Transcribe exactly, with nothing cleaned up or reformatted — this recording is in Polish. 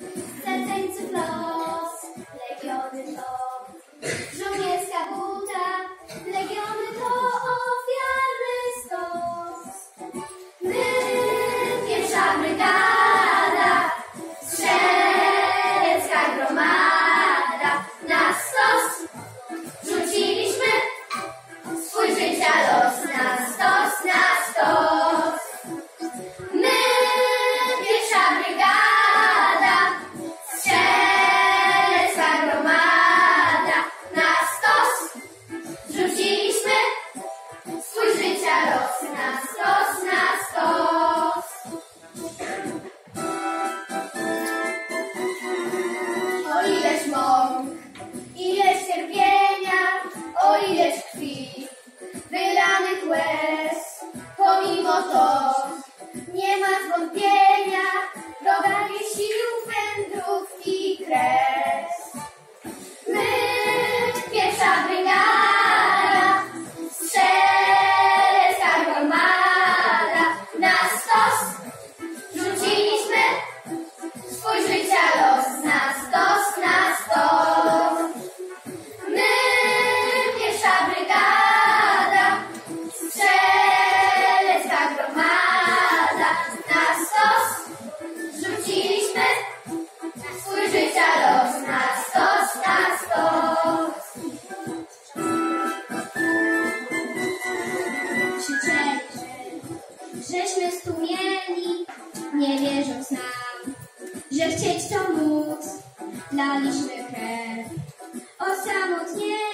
serceńców los, legiony to żołnierska buta, legiony to ofiarny stos. My, pierwsza brygada, strzelecka gromada, na stos rzuciliśmy swój życia los, na stos, na stos. My, pierwsza brygada, strzelecka gromada, na stos rzuciliśmy swój życia los, na stos, na stos. O ileż mąk, ileż cierpienia, o ileż krwi, wylanych łez, pomimo to nie ma zwątpienia, dodanie sił, wędrówki kres. My, pierwsza brygada, strzelecka gromada, na stos rzuciliśmy swój życia los, na stos, na stos. My, pierwsza brygada, strzelecka gromada, na stos rzuciliśmy swój życia los, na stos, na stos. Krzyczeli, żeśmy stumieni, nie wierząc nam, że chcieć to móc, daliśmy krew, osamotnieni.